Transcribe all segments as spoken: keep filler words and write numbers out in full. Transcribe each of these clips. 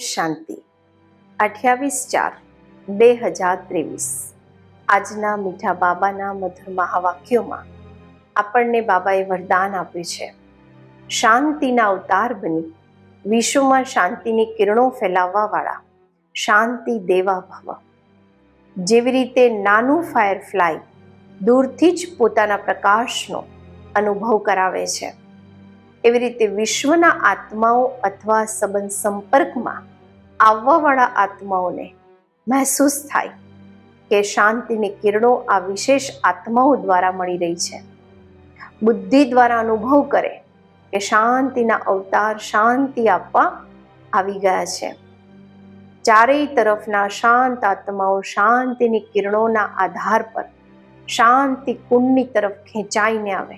શાંતિ. અઠ્યાવીસ ચાર બે હજાર ત્રેવીસ. આજના મીઠા બાબાના મધુર મહાવાક્યોમાં આપણને બાબાએ વરદાન આપ્યું છે. શાંતિના અવતાર બની વિશ્વમાં શાંતિની કિરણો ફેલાવવા વાળા શાંતિ દેવા ભવ. જેવી રીતે નાનું ફાયરફ્લાય દૂરથી જ પોતાના પ્રકાશનો અનુભવ કરાવે છે, એવી રીતે વિશ્વના આત્માઓ અથવા સંબંધ સંપર્કમાં આવવાવાળા આત્માઓને મહેસૂસ થાય કે શાંતિની કિરણો આ વિશેષ આત્માઓ દ્વારા મળી રહી છે. બુદ્ધિ દ્વારા અનુભવ કરે કે શાંતિના અવતાર શાંતિ આપવા આવી ગયા છે. ચારેય તરફના શાંત આત્માઓ શાંતિની કિરણોના આધાર પર શાંતિ કુંડની તરફ ખેંચાઈને આવે.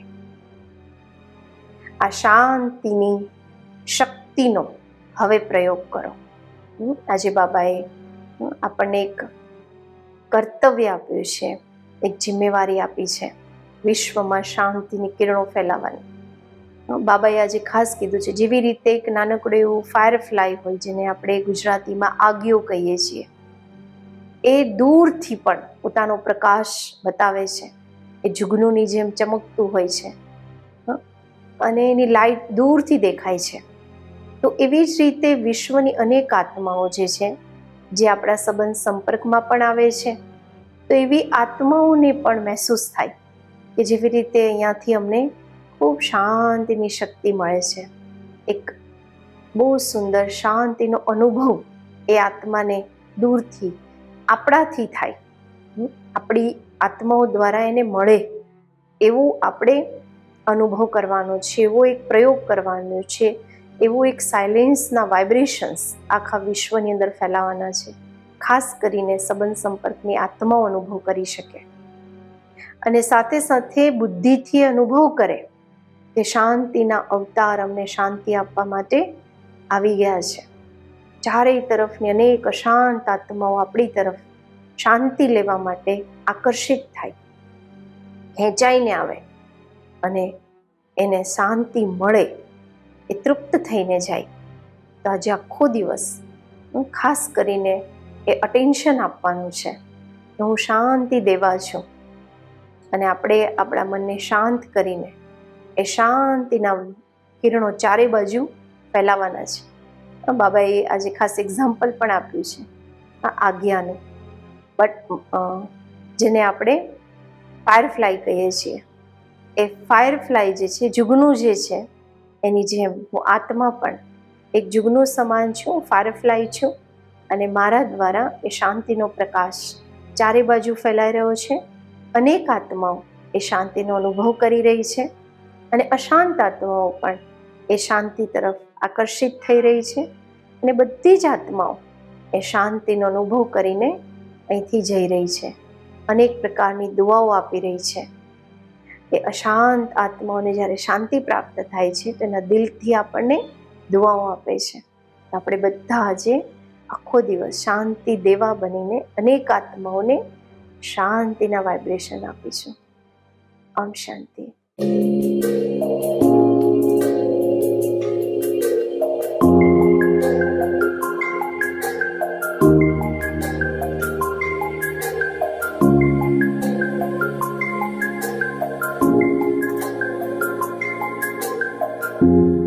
આ શાંતિની શક્તિનો હવે પ્રયોગ કરો. આજે બાબાએ આપણને એક કર્તવ્ય આપ્યું છે, એક જિમ્મેવારી આપી છે, વિશ્વમાં શાંતિની કિરણો ફેલાવવાની. બાબાએ આજે ખાસ કીધું છે, જેવી રીતે એક નાનકડું એવું ફાયરફ્લાય હોય, જેને આપણે ગુજરાતીમાં આગિયો કહીએ છીએ, એ દૂરથી પણ પોતાનો પ્રકાશ બતાવે છે. એ જુગનુંની જેમ ચમકતું હોય છે અને એની લાઈટ દૂરથી દેખાય છે. તો એવી જ રીતે વિશ્વની અનેક આત્માઓ જે છે, જે આપણા સંબંધ સંપર્કમાં પણ આવે છે, તો એવી આત્માઓને પણ મહેસૂસ થાય કે જેવી રીતે અહીંયાથી અમને ખૂબ શાંતિની શક્તિ મળે છે. એક બહુ સુંદર શાંતિનો અનુભવ એ આત્માને દૂરથી આપણાથી થાય, આપણી આત્માઓ દ્વારા એને મળે, એવું આપણે અનુભવ કરવાનો છે, એવો એક પ્રયોગ કરવાનો છે, એવું એક સાયલેન્સના વાઇબ્રેશન્સ આખા વિશ્વની અંદર ફેલાવાના છે. ખાસ કરીને સંબંધ સંપર્કની આત્માઓ અનુભવ કરી શકે અને સાથે સાથે બુદ્ધિથી અનુભવ કરે કે શાંતિના અવતાર અમને શાંતિ આપવા માટે આવી ગયા છે. ચારેય તરફની અનેક અશાંત આત્માઓ આપણી તરફ શાંતિ લેવા માટે આકર્ષિત થાય, ખેંચાઈને આવે અને એને શાંતિ મળે, એ તૃપ્ત થઈને જાય. તો આજે આખો દિવસ હું ખાસ કરીને એ અટેન્શન આપવાનું છે કે હું શાંતિ દેવા છું અને આપણે આપણા મનને શાંત કરીને એ શાંતિના કિરણો ચારે બાજુ ફેલાવાના છે. બાબાએ આજે ખાસ એક્ઝામ્પલ પણ આપ્યું છે આ આજ્ઞાનું, બટ જેને આપણે ફાયરફ્લાય કહીએ છીએ. એ ફાયરફ્લાય જે છે, જુગનું જે છે, એની જેમ હું આત્મા પણ એક જુગનું સમાન છું, ફાયરફ્લાય છું, અને મારા દ્વારા એ શાંતિનો પ્રકાશ ચારે બાજુ ફેલાઈ રહ્યો છે. અનેક આત્માઓ એ શાંતિનો અનુભવ કરી રહી છે અને અશાંત આત્માઓ પણ એ શાંતિ તરફ આકર્ષિત થઈ રહી છે અને બધી જ આત્માઓ એ શાંતિનો અનુભવ કરીને અહીંથી જઈ રહી છે. અનેક પ્રકારની દુઆઓ આપી રહી છે. એ અશાંત આત્માઓને જ્યારે શાંતિ પ્રાપ્ત થાય છે તો એના દિલથી આપણને દુઆઓ આપે છે. આપણે બધા આજે આખો દિવસ શાંતિ દેવા બનીને અનેક આત્માઓને શાંતિના વાઇબ્રેશન આપીશું. ઓમ શાંતિ. thank you